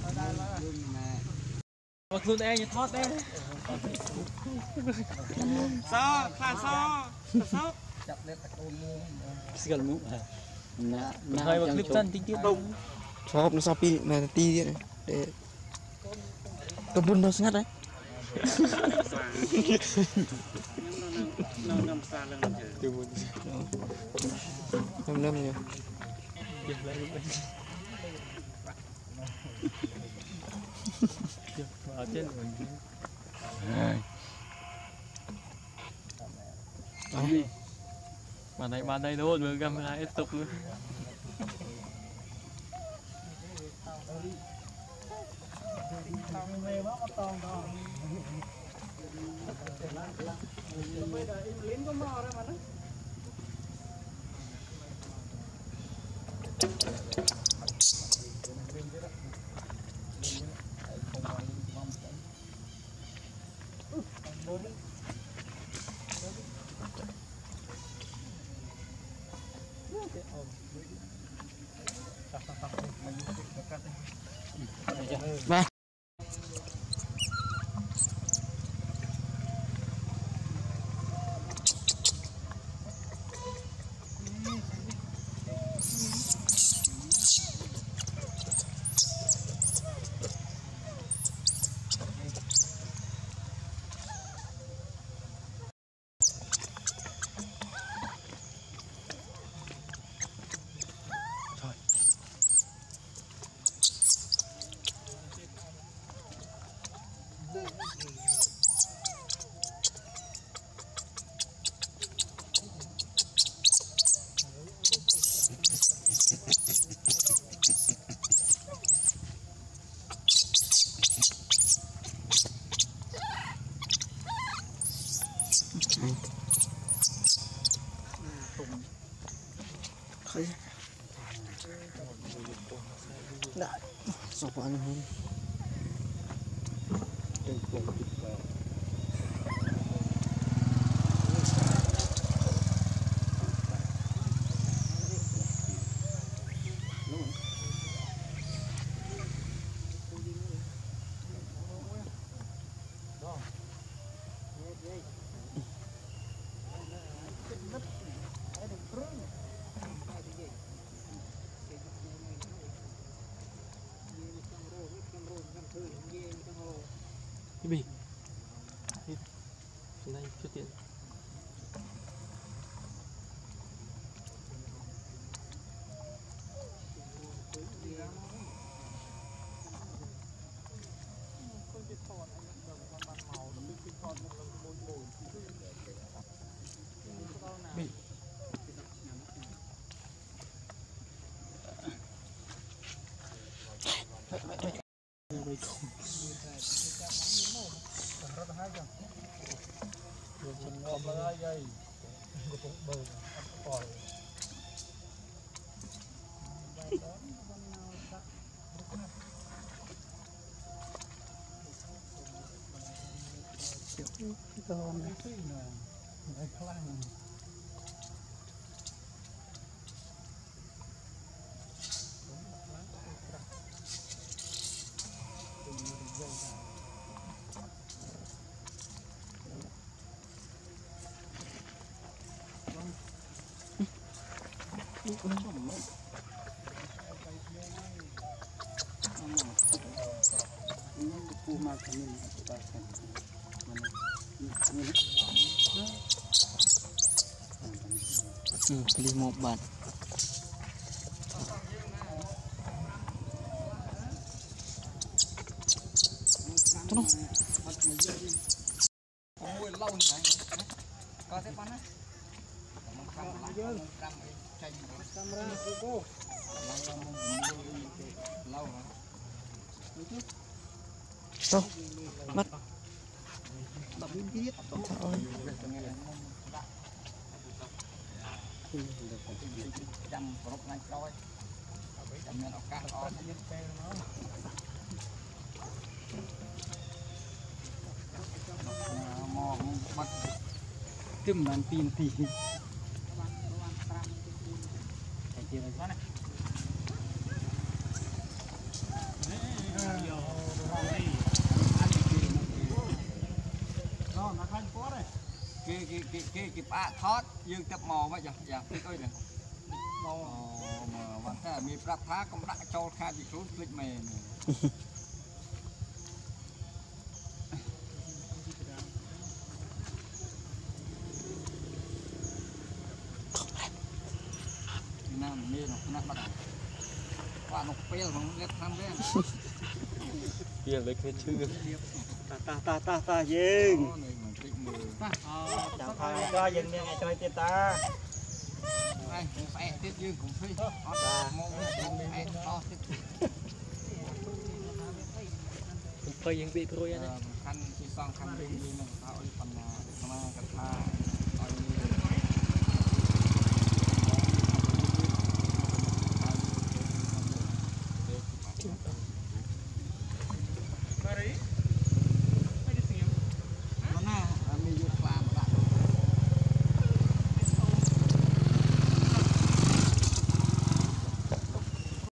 Mà luôn em như thoát đấy. Sao? Khá sao? Sao? Skal mu hả? Hơi một clip chân tinh tiết đông. Shop nó Shopee mà ti đấy để cầm bún nó ngắt đấy. Năm nhỉ. Ở trên bàn đây luôn vừa găm hai tục luôn. Vâng. Đã, sao quá nữa hơn. Cái bì đây chưa tiện. Bì Beli mau ban. Tuh. Ôi lâu như vậy. Có thế bắn á. Camera cô. Lâu hả? Đâu? Bắt. Đập bên kia. Chăm cột này coi. Chăm nhận cả đó. Mò bắt tim đàn tin thì cái kia là sao này គេផ្អាកថតយើងទៅមកមកយ៉ាភ្លេចអុយនេះអូមកវត្តតែមានប្រាប់ថាកុំដាក់ចូលខាតពីខ្លួនភ្លេចមែនណាមានណាបាត់បាទនោះពេលហ្នឹងអ្នកធ្វើទេពីលើគេឈឺតាយើងនេះមិនតិចមើលចាំថាក៏យើងមានថ្ងៃក្រោយទៀតតាហើយផ្អែកទៀតយើងកុំភ្លេចអត់មកផ្អែកអស់ទៀតភ័យយើងពីព្រួយណាខាន់ទីសងខាន់វិញនេះថាអុយបណ្ណាកថា